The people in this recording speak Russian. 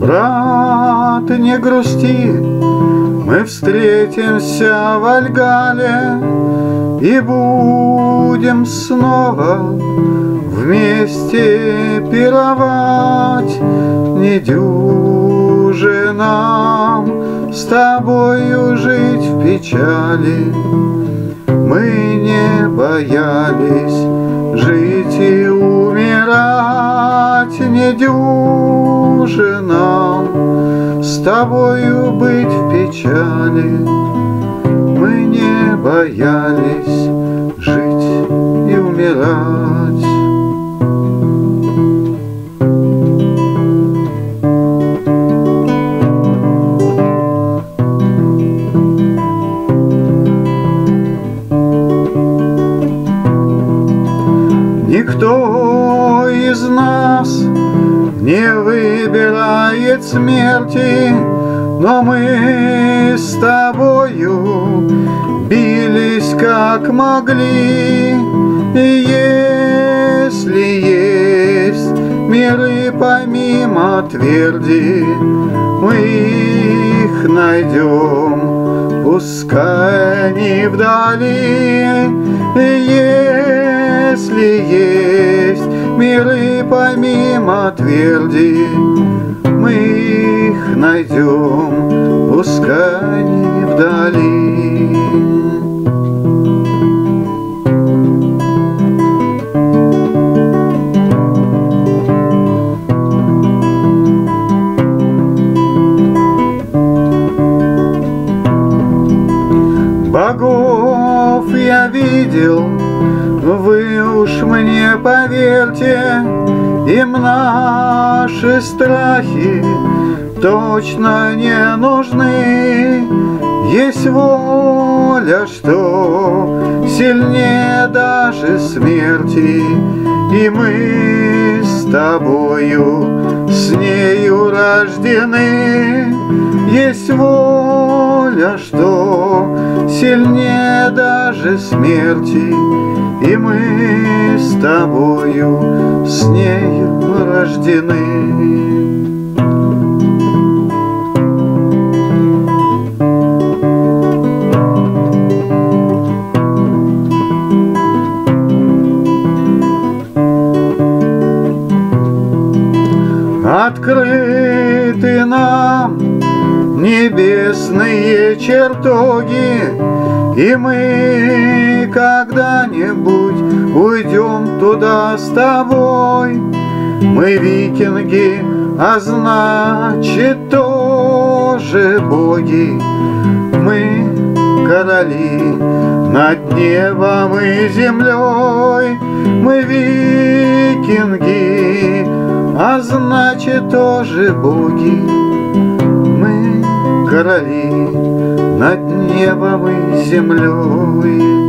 Брат, не грусти, мы встретимся в Вальгалле и будем снова вместе пировать. Недюже нам с тобою жить в печали. Мы не боялись жить и умирать. Недюже нам с тобою быть в печали. Мы не боялись жить и умирать. Никто из нас не выбирает смерти, но мы с тобою бились как могли. И если есть миры помимо тверди, мы их найдем, пускай они вдали. Если есть миры помимо тверди, мы их найдем, пускай они вдали. Богов я видел, вы уж мне поверьте, им наши страхи точно не нужны. Есть воля, что сильнее даже смерти, и мы с тобою с нею рождены. Есть воля, что сильнее даже смерти, и мы с тобою с нею рождены. Открыты нам небесные чертоги, и мы когда-нибудь уйдем туда с тобой. Мы викинги, а значит тоже боги. Мы короли над небом и землей. Мы викинги, а значит тоже боги. Мы короли над небом и землей.